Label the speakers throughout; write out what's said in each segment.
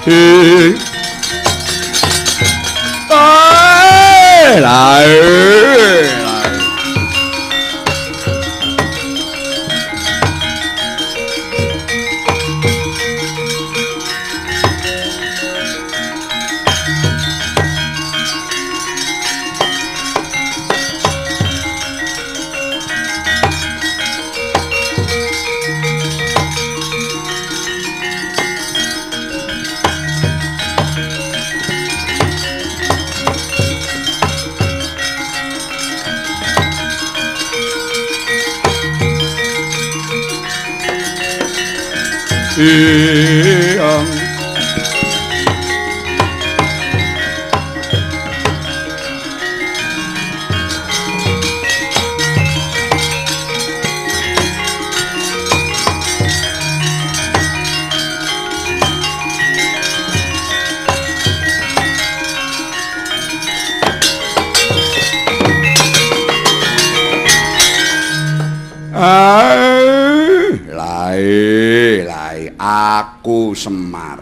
Speaker 1: Aku Semar,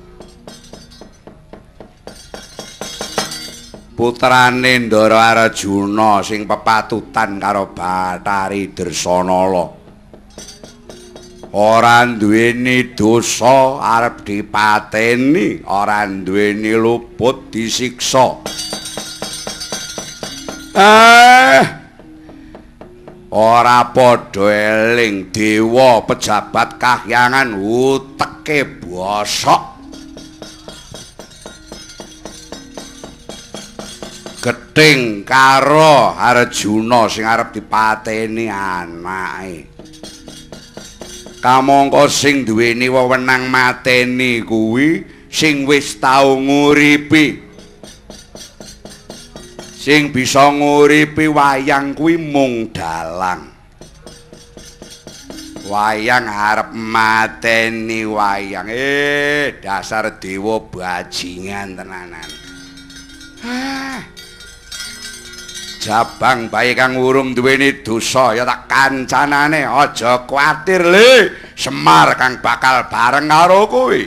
Speaker 1: putrane Ndara Arjuna sing pepatutan karo Bathari Dresanala. Ora duweni dosa arep dipateni, ora duweni luput disiksa. Ora padha eling dewa pejabat kahyangan uteke bosok. Gething karo Arjuna sing arep dipateni anake. Kamangka sing duweni wewenang mateni kuwi sing wis tau nguripi. Sing bisa nguripi wayang kuwi mung dalang. Wayang arep mateni wayang. Dasar dewa bajingan tenanan. Jabang bae kang urung duweni dosa ya tak kancanane aja kuwatir le. Semar kang bakal bareng karo kowe.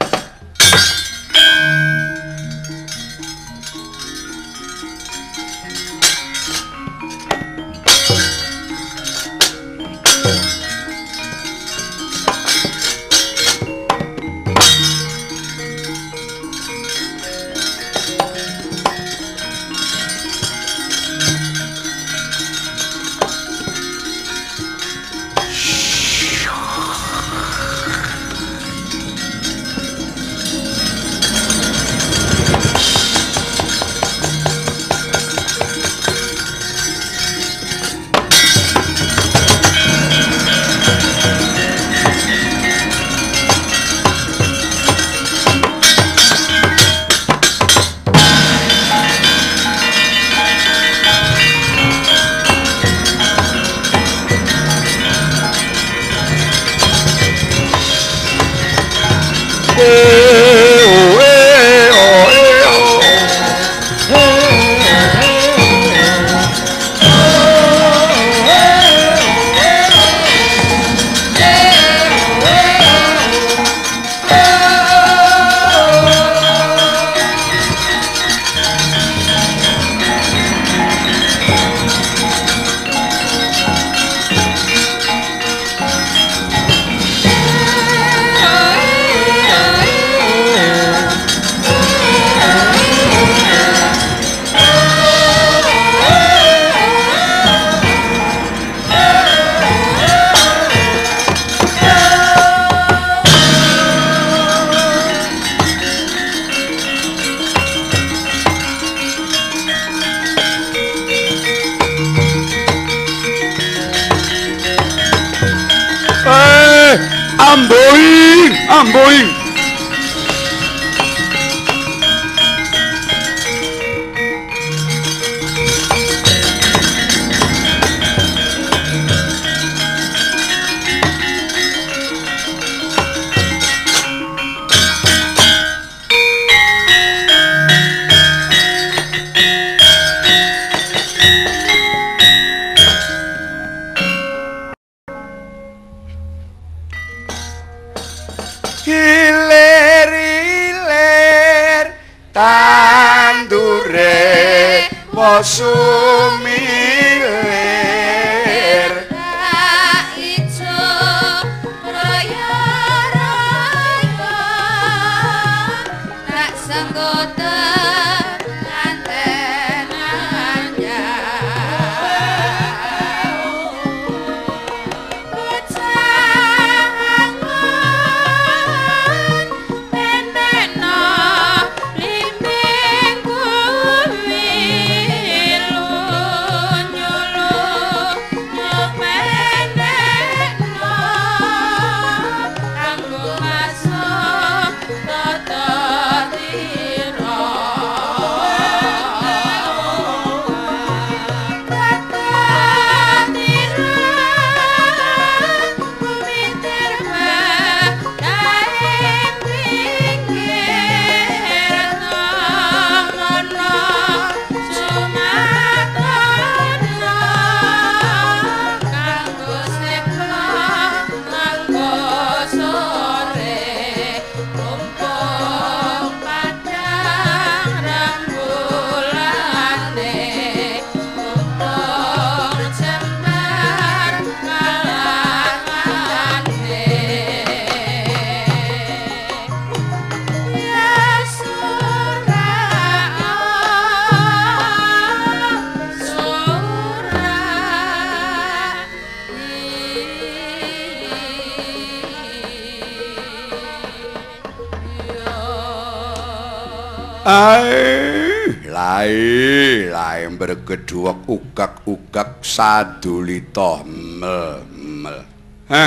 Speaker 1: Amboing. urip sumilir
Speaker 2: ijo raya-raya tak sanggoda
Speaker 1: lae bergeduwek ugak-ugak sadulita mel. Hah?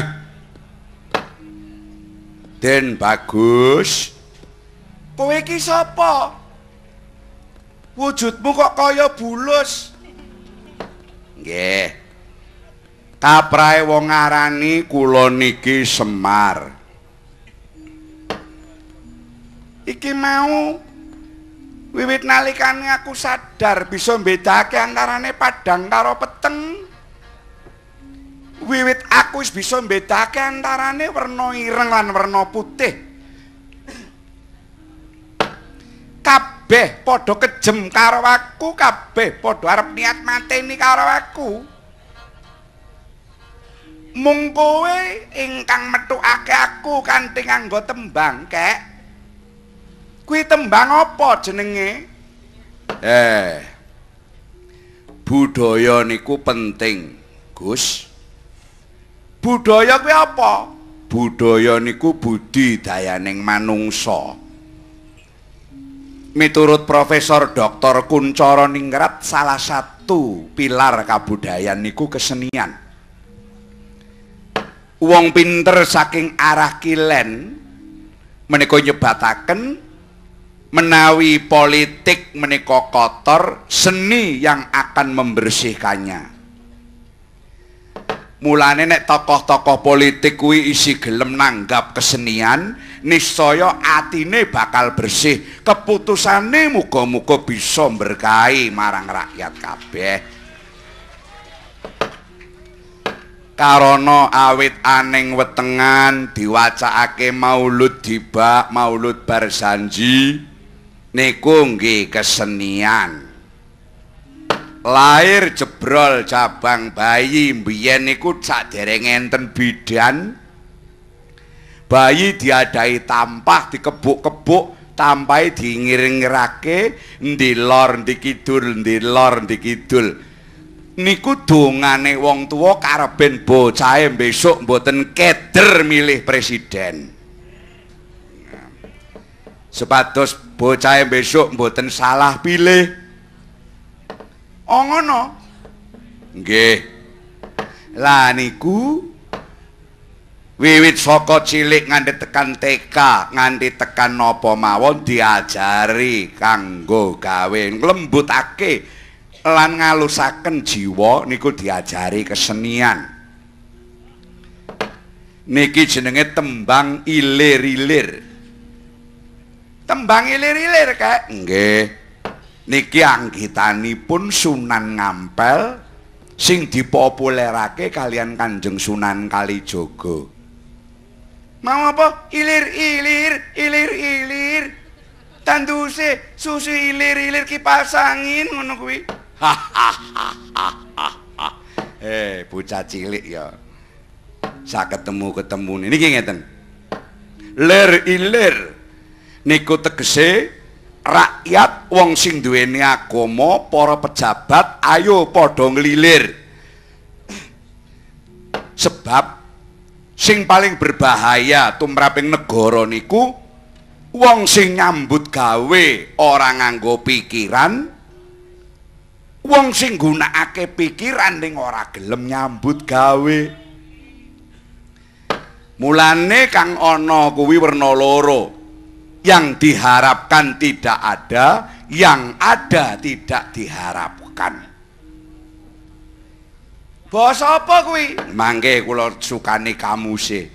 Speaker 1: Den Bagus. Kowe iki sapa? Wujudmu kok kaya bulus. Nggih. Kaprahe wong ngarani kula niki Semar. Iki mau wiwit nalikane aku sadar bisa mbedakake antarane padhang karo peteng. Wiwit aku wis bisa mbedakake antarane werna ireng lan werna putih. Kabeh padha kejem karo aku, kabeh padha arep niat mateni karo aku. Mung kowe ingkang metukake aku kanthi nganggo tembang, Kek. Kuwi tembang apa jenenge? Budaya niku penting, Gus. Budaya kuwi apa? Budaya niku budidayaning manungsa. Miturut Profesor Dr. Kunchara Ningrat, salah satu pilar kabudayan niku kesenian. Wong pinter saking arah kilen menika nyebataken menawi politik menika kotor, seni yang akan membersihkannya. Mulane nek tokoh-tokoh politik kuwi isi gelem nanggap kesenian, niscaya atine bakal bersih. Keputusane muga-muga bisa berkahi marang rakyat kabeh. Karana awit aning wetengan diwacakake Maulud Dibak, Maulud Barzanji niku nggih kesenian. Lair jebrol cabang bayi mbiyen niku sadereng enten bidan. Bayi diadai tampah dikebuk-kebuk, tampahe dingiring-ngirake ndi lor ndi kidul, ndi lor ndi kidul. Niku dongane wong tuwa karepen bocahe besok mboten keder milih presiden. Sepados bocahe besok mboten salah pilih. Oh ngono. Nggih. Lah niku wiwit saka cilik nganti tekan TK, nganti tekan napa mawon diajari kanggo gawe nglembutake lan ngalusaken jiwa niku diajari kesenian. Niki jenenge tembang ilir-ilir. Tembang ilir-ilir, Kak. Nggih. Niki anggitanipun Sunan Ngampel sing dipopulerake kalian Kanjeng Sunan Kalijaga. Mau apa? Ilir-ilir, ilir-ilir. Tanduse susu ilir-ilir kipas angin ngono kuwi. Bocah cilik ya. Sak ketemu niki ngeten. Lir ilir niku tegese rakyat wong sing duweni agama, para pejabat ayo padha nglilir. Sebab sing paling berbahaya tumraping negara niku wong sing nyambut gawe ora nganggo pikiran, wong sing gunakake pikiran ning ora gelem nyambut gawe. Mulane kang ana kuwi werna loro. Yang diharapkan tidak ada, yang ada tidak diharapkan. Basa apa kuwi? Mangke kula sukani kamuse.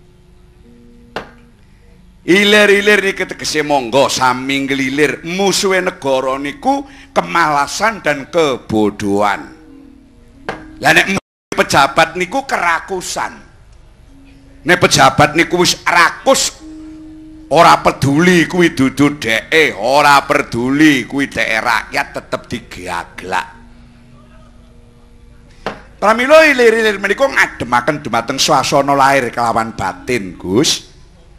Speaker 1: Ilir-ilir niki tegese monggo sami nglilir. Musuhe negara niku kemalasan dan kebodohan. Lah nek pejabat niku kerakusan. Nek pejabat niku wis rakus, ora peduli kuwi dudu dheke, ora peduli kuwi dheke rakyat tetep digaglak. Pramila ilir-ilir menika ngademaken dumateng swasana lahir kelawan batin, Gus.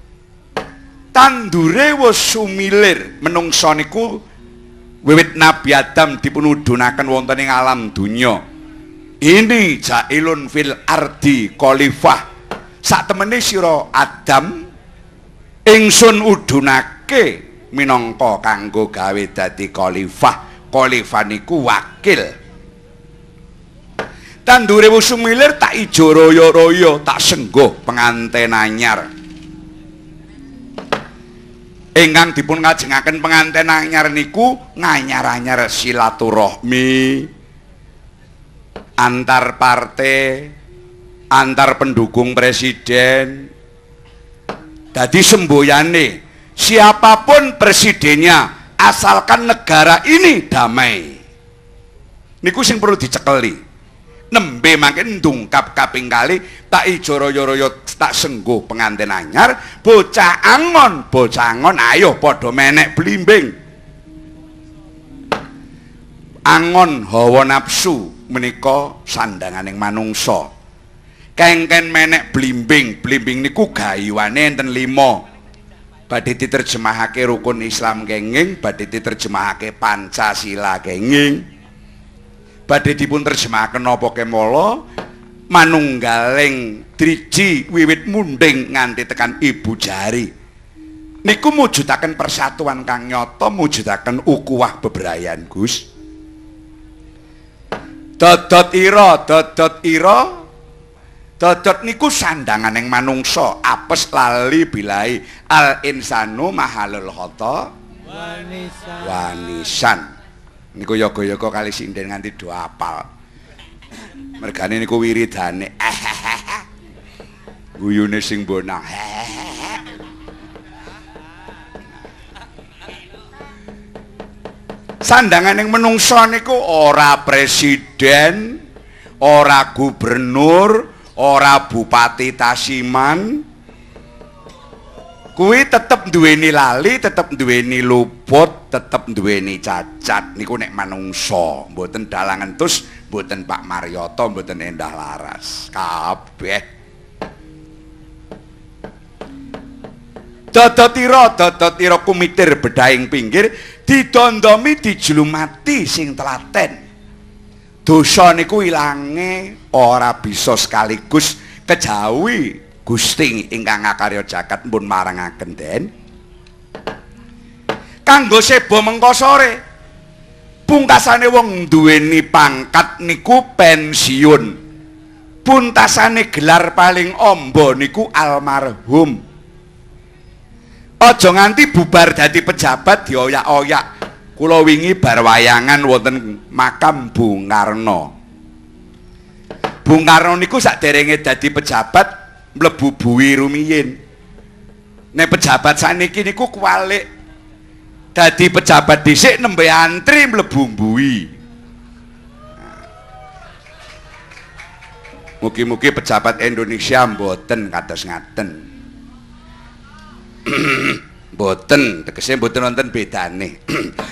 Speaker 1: Tandure wis sumilir menungsa niku wiwit Nabi Adam dipun udhunaken wonten ing alam donya. Ini jailun fil ardi khalifah. Sak temene sira Adam ingsun udhunake minangka kanggo gawe dadi khalifah. Khalifah niku wakil. Tandure wis sumilir tak ijo royo-royo, tak sengguh penganten anyar. Ingkang dipun ngajengaken penganten anyar niku nganyar-anyar silaturahmi antar partai, antar pendukung presiden. Dadi semboyane siapapun presidennya asalkan negara ini damai. Niku sing perlu dicekeli. Nembe mangke ndungkap kaping kali tak ijo royo-royo tak sengguh penganten anyar, bocah angon ayo padha menek blimbing. Angon hawa nafsu menika sandanganing manungsa. Kengken menek blimbing niku gayuane enten 5. Badhe diterjemahake rukun Islam kenging, badhe diterjemahake Pancasila kenging. Badhe dipun terjemahaken napa kemala manunggaling driji wiwit munding nganti tekan ibu jari. Niku mujudaken persatuan kang nyata, mujudaken ukuwah bebrayan, Gus. Dodot ira dodot niku sandanganing manungsa, apes lali bilai al insanu mahalul khata wanisan. Niku yoga-yoga kali sinden nganti do apal. Mergane niku wiridane. Guyune sing bonang. Sandanganing menungsa niku ora presiden, ora gubernur, ora bupati Tasiman. Kuwi tetep duweni lali, tetep duweni luput, tetep duweni cacat. Niku nek manungsa, mboten Dalang Entus, mboten Pak Marioto, mboten Endah Laras. Kabeh. Dodot ira kumitir bedahing pinggir, didondomi dijlumati sing telaten. Dosa niku ilange ora bisa sekaligus kejawi Gusti ingkang ngakarya jagat pun marangaken den. Kanggo seba mengko sore pungkasane wong duweni pangkat niku pensiun. Puntasane gelar paling amba niku almarhum. Aja nganti bubar dadi pejabat dioyak-oyak. Kula wingi bar wayangan wonten makam Bung Karno. Bung Karno niku saderenge dadi pejabat mlebu buwi rumiyin. Nek pejabat saniki niku kuwalik. Dadi pejabat dhisik nembe antri mlebu buwi. Mugi-mugi pejabat Indonesia mboten kados ngaten. Mboten, tegese mboten wonten bedane.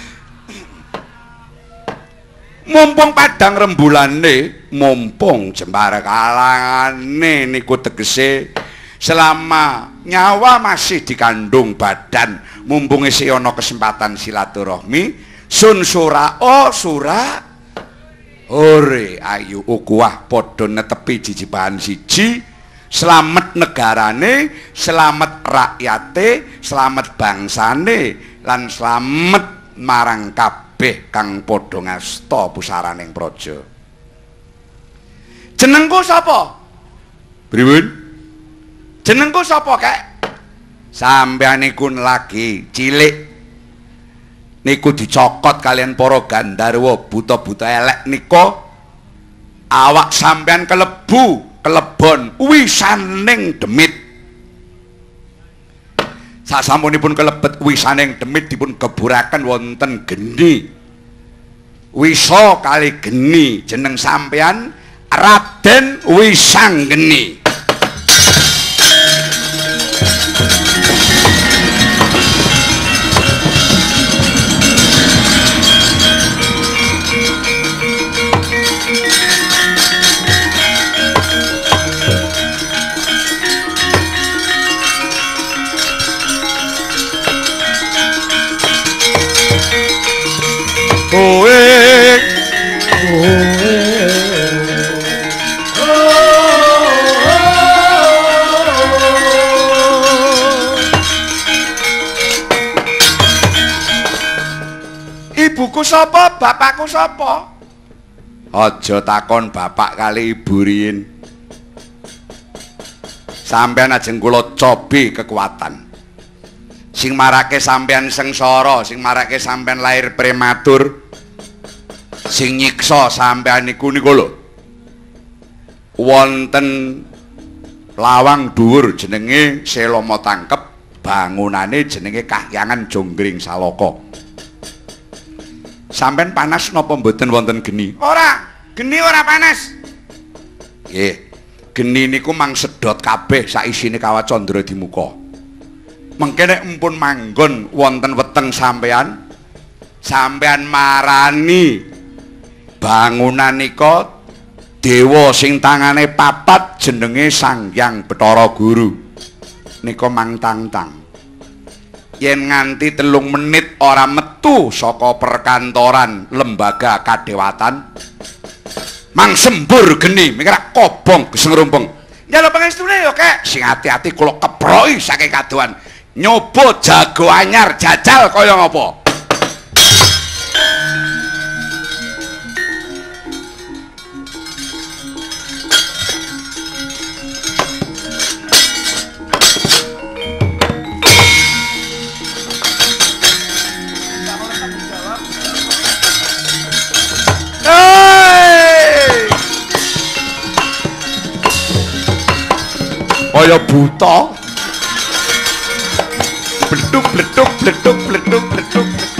Speaker 1: Mumpung padang rembulane, mumpung jembar kalangane niku tegese selama nyawa masih dikandung badan, mumpung isih ana kesempatan silaturahmi, sun sura sura ore ayu ukuah padha netepi jijibahan siji. Selamat negarane, selamat rakyate, selamat bangsane, lan selamat marang kabeh kang padha ngasta pusaraning praja. Jenengku sapa? Pripun? Jenengku sapa, Kek? Sampeyan niku lagi cilik niku dicokot kalian para gandarwa buta-buta elek nika, awak sampeyan kelebon wisaning demit. Sasampunipun kelebet wisaning demit dipun geburaken wonten geni. Wisa kali geni, jeneng sampeyan Raden Wisanggeni. Ibuku sapa, bapakku sapa? Aja takon bapak kali ibu riyin. Sampeyan ajeng kula cobi kekuatan. Sing marake sampeyan sengsara, sing marake sampeyan lahir prematur, sing nyiksa sampeyan niku lho. Wonten lawang dhuwur jenenge Selama Tangkep, bangunane jenenge Kahyangan Jonggring Salaka. Sampeyan panas napa mboten wonten geni? Ora, geni ora panas. Nggih. Geni niku mang sedot kabeh sak isine Kawah Candra di muka. Mengke nek empun manggon wonten weteng sampeyan, sampeyan marani bangunan nika dewa sing tangane papat jenenge Sanghyang Bathara Guru. Nika mang tang-tang. Yen nganti 3 menit ora metu saka perkantoran lembaga kadewatan, mang sembur geni mikir kobong gesengrumpeng. Njaluk pangestune ya, Kek. Sing ati-ati kula keproki saking kadohan. Nyoba jago anyar jajal kaya ngapa? Kaya buta. Bleduk bleduk bleduk bleduk bleduk.